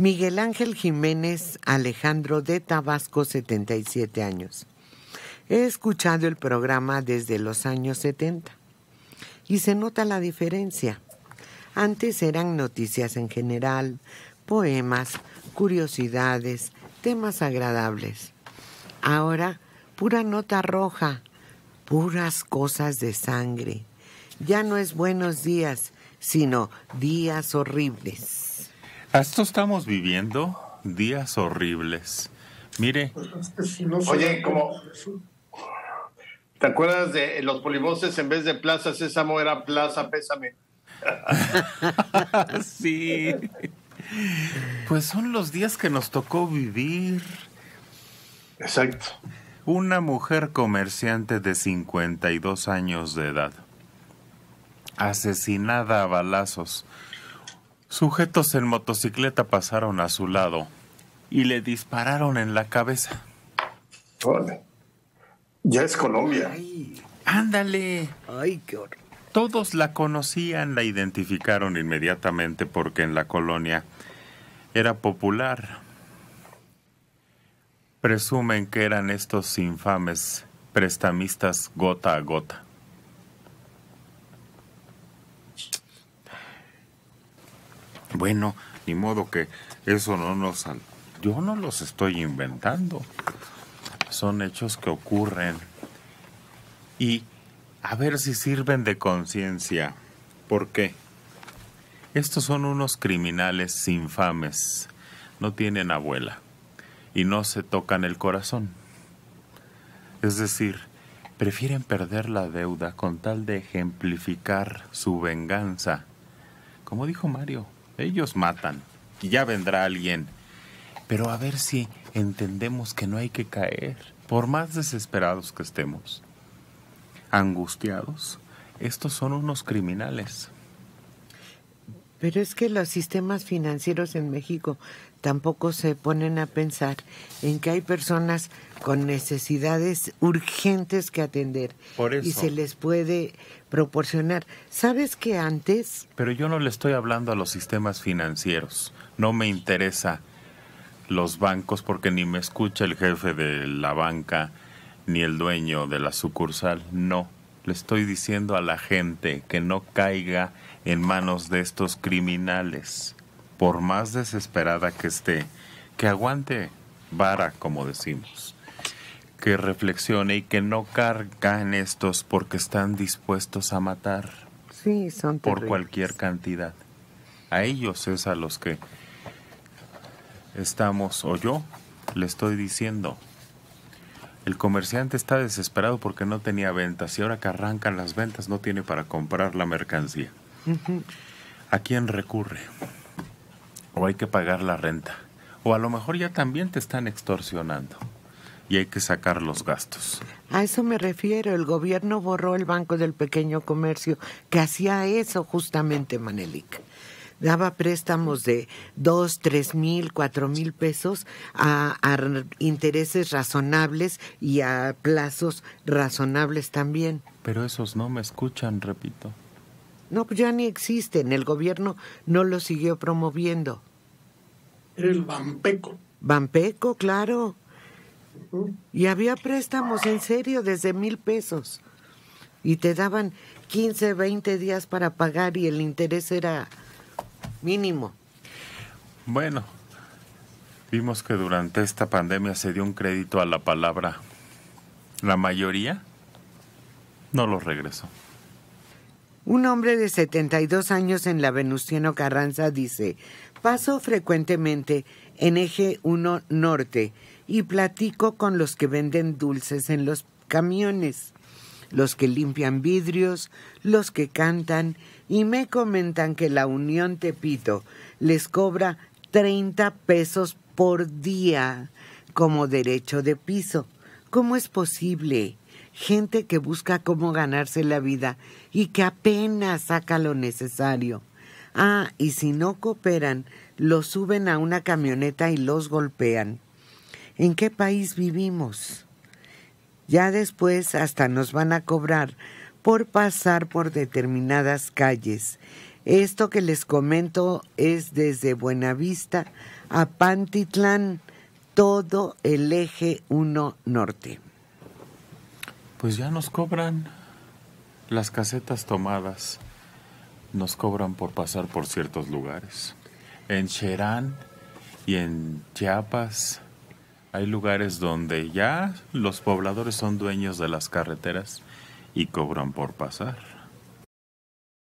Miguel Ángel Jiménez Alejandro de Tabasco, 77 años. He escuchado el programa desde los años 70 y se nota la diferencia. Antes eran noticias en general, poemas, curiosidades, temas agradables. Ahora, pura nota roja, puras cosas de sangre. Ya no es buenos días, sino días horribles. A esto estamos viviendo, días horribles. Mire. Oye, como... ¿Te acuerdas de los polivoces en vez de Plaza Sésamo era Plaza Pésame? Sí. Pues son los días que nos tocó vivir. Exacto. Una mujer comerciante de 52 años de edad, asesinada a balazos. Sujetos en motocicleta pasaron a su lado y le dispararon en la cabeza. Vale. Ya es Colombia. Ay, ándale. Ay, qué horror. Todos la conocían, la identificaron inmediatamente porque en la colonia era popular. Presumen que eran estos infames prestamistas gota a gota. Bueno, ni modo que eso no nos... Yo no los estoy inventando. Son hechos que ocurren. Y a ver si sirven de conciencia. ¿Por qué? Estos son unos criminales infames. No tienen abuela. Y no se tocan el corazón. Es decir, prefieren perder la deuda con tal de ejemplificar su venganza. Como dijo Mario, ellos matan y ya vendrá alguien. Pero a ver si entendemos que no hay que caer, por más desesperados que estemos, angustiados. Estos son unos criminales. Pero es que los sistemas financieros en México tampoco se ponen a pensar en que hay personas con necesidades urgentes que atender. Por eso. Y se les puede proporcionar. ¿Sabes que antes? Pero yo no le estoy hablando a los sistemas financieros. No me interesa los bancos porque ni me escucha el jefe de la banca ni el dueño de la sucursal. No, le estoy diciendo a la gente que no caiga en manos de estos criminales. Por más desesperada que esté, que aguante vara, como decimos, que reflexione y que no carga en estos porque están dispuestos a matar. Sí, son terribles. Por cualquier cantidad. A ellos es a los que estamos, o yo le estoy diciendo. El comerciante está desesperado porque no tenía ventas y ahora que arrancan las ventas no tiene para comprar la mercancía. Uh-huh. ¿A quién recurre? O hay que pagar la renta. O a lo mejor ya también te están extorsionando. Y hay que sacar los gastos. A eso me refiero. El gobierno borró el Banco del Pequeño Comercio, que hacía eso justamente, Manelik. Daba préstamos de 2, 3 mil, 4 mil pesos a intereses razonables y a plazos razonables también. Pero esos no me escuchan, repito. No, pues ya ni existen. El gobierno no lo siguió promoviendo. Era el Banpeco. Banpeco, claro. Y había préstamos en serio desde 1,000 pesos. Y te daban 15, 20 días para pagar y el interés era mínimo. Bueno, vimos que durante esta pandemia se dio un crédito a la palabra. La mayoría no lo regresó. Un hombre de 72 años en la Venustiano Carranza dice: paso frecuentemente en Eje 1 Norte y platico con los que venden dulces en los camiones, los que limpian vidrios, los que cantan, y me comentan que la Unión Tepito les cobra 30 pesos por día como derecho de piso. ¿Cómo es posible? Gente que busca cómo ganarse la vida y que apenas saca lo necesario. Ah, y si no cooperan, los suben a una camioneta y los golpean. ¿En qué país vivimos? Ya después hasta nos van a cobrar por pasar por determinadas calles. Esto que les comento es desde Buenavista a Pantitlán, todo el eje 1 norte. Pues ya nos cobran las casetas tomadas, nos cobran por pasar por ciertos lugares. En Cherán y en Chiapas hay lugares donde ya los pobladores son dueños de las carreteras y cobran por pasar.